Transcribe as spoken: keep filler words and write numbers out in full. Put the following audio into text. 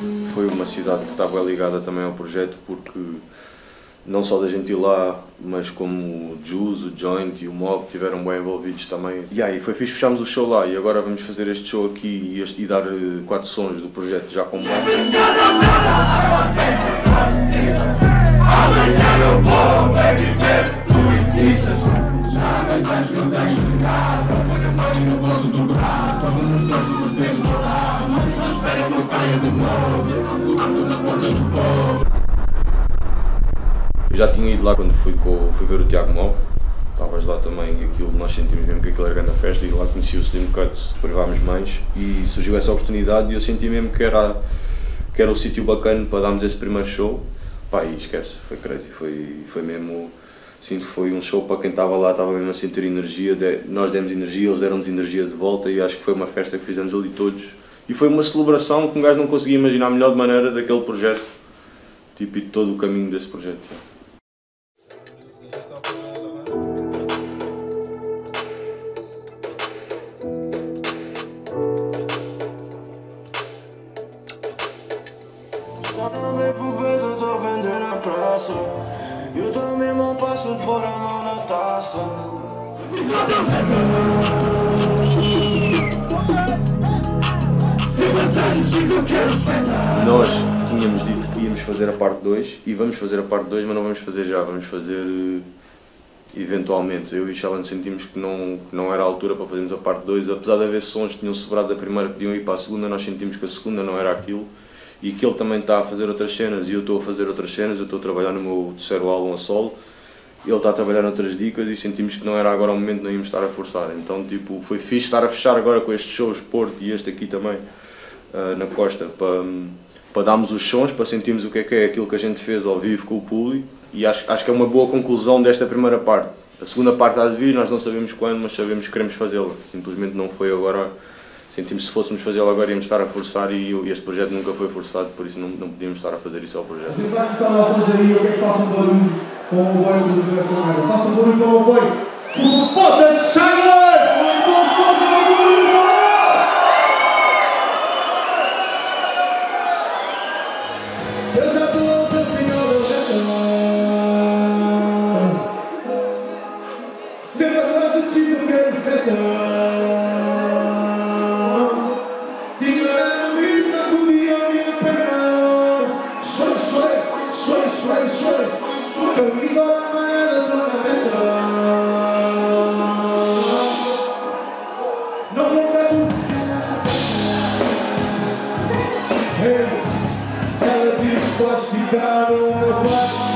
foi uma cidade que estava ligada também ao projeto, porque não só da gente ir lá, mas como o Juice, o Joint e o Mob estiveram bem envolvidos também. E aí foi fixe, fechámos o show lá e agora vamos fazer este show aqui e, este, e dar uh, quatro sons do projeto já com o Mob. Eu já tinha ido lá quando fui, com, fui ver o Tiago Mob, estavas lá também e aquilo, nós sentimos mesmo que aquilo era grande festa e lá conheci o Slim Cuts, privámos mais e surgiu essa oportunidade e eu senti mesmo que era, que era o sítio bacana para darmos esse primeiro show. Pá, e esquece, foi crazy, foi, foi mesmo, sinto que foi um show para quem estava lá, estava mesmo a sentir energia, de, nós demos energia, eles deram-nos energia de volta e acho que foi uma festa que fizemos ali todos. E foi uma celebração que um gajo não conseguia imaginar a melhor maneira daquele projeto, tipo, e de todo o caminho desse projeto. Já. Eu tô mesmo passo por a mão na taça. Nós tínhamos dito que íamos fazer a parte dois e vamos fazer a parte dois, mas não vamos fazer já, vamos fazer eventualmente. Eu e o Sheldon sentimos que não, que não era a altura para fazermos a parte dois, apesar de haver sons que tinham sobrado da primeira que podiam ir para a segunda, nós sentimos que a segunda não era aquilo. E que ele também está a fazer outras cenas e eu estou a fazer outras cenas, eu estou a trabalhar no meu terceiro álbum a solo, ele está a trabalhar noutras dicas e sentimos que não era agora o momento, não íamos estar a forçar. Então tipo, foi fixe estar a fechar agora com estes shows, Porto e este aqui também, uh, na Costa, para, para darmos os sons, para sentirmos o que é que é aquilo que a gente fez ao vivo com o público e acho, acho que é uma boa conclusão desta primeira parte. A segunda parte há de vir, nós não sabemos quando, mas sabemos que queremos fazê-la, simplesmente não foi agora. Sentimos que se fôssemos fazê-lo agora íamos estar a forçar e este projeto nunca foi forçado, por isso não, não podíamos estar a fazer isso ao projeto. Tentar começar vocês aí, eu quero que façam barulho com o apoio para fazer essa merda. Façam barulho com o apoio. Foda-se, Shiler! Eu já estou no final, eu já estou. Sempre atrás de ti eu quero feta. Camisa amarela, tô na meta. Não vou dar por nessa festa. Ela disse: podes ficar no meu quarto.